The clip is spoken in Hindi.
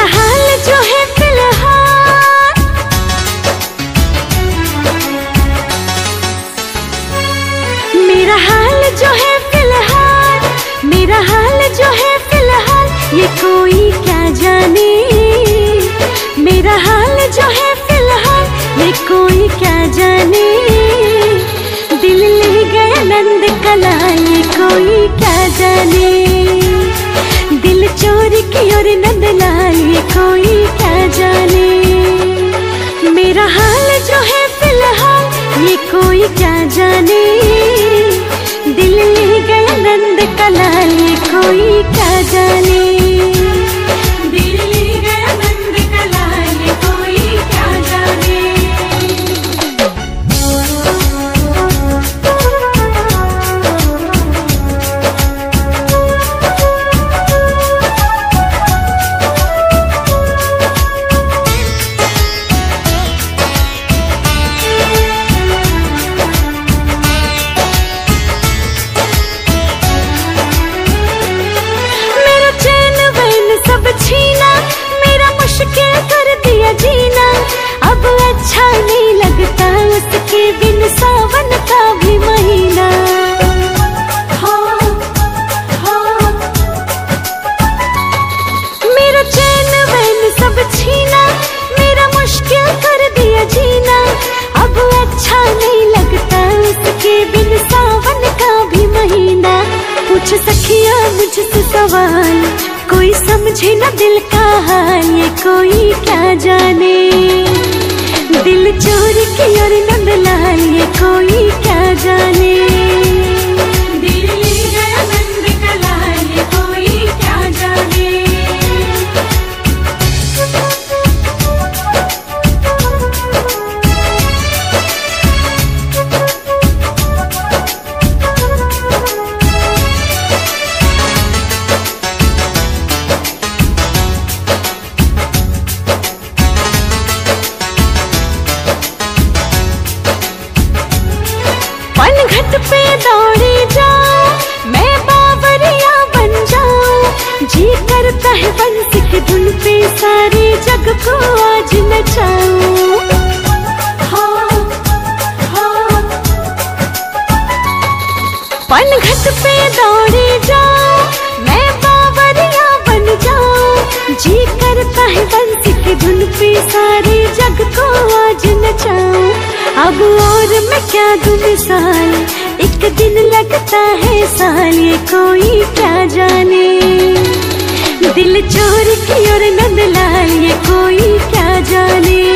हाल जो है फिलहाल, मेरा हाल जो है फिलहाल, मेरा हाल जो है फिलहाल, ये कोई क्या जाने। मेरा हाल जो है फिलहाल, ये कोई क्या जाने। दिल ले गया नंद कला, ये कोई क्या जाने। दिल चोरी की और नंद लाल, ये कोई क्या जाने। मेरा हाल जो है फिलहाल, ये कोई क्या जाने। दिल ले गया नंद कला, ये कोई क्या जाने। दिल ले गया नंद कला, ये कोई क्या जाने। छीना मेरा मुश्किल कर दिया जीना, अब अच्छा नहीं लगता उसके बिन सावन का भी महीना। मेरा चैन वैन सब छीना, मेरा मुश्किल कर दिया जीना, अब अच्छा नहीं लगता उसके बिन सावन का भी महीना। पूछ सखिया मुझसे सवाल, कोई समझे न दिल का हाल, ये कोई क्या जाने। दिल चोरी की और नंद लाल, ये कोई क्या जाने। दिल ले गया नंद कला, ये कोई क्या जाने। पनघट पे दौड़ी जाऊं, मैं बावरिया बन जाऊं। जी करता है बंसी की धुन पे सारे जग को आज नचाऊं। पनघट पे दौड़ी जाऊं, मैं बावरिया बन जाऊं। जी करता है बंसी की धुन पे सारे जग को आज नचाऊं। अब और मैं क्या दूं मिसाल, एक दिन लगता है साल, ये कोई क्या जाने। दिल चोर की और नंद लाल, ये कोई क्या जाने।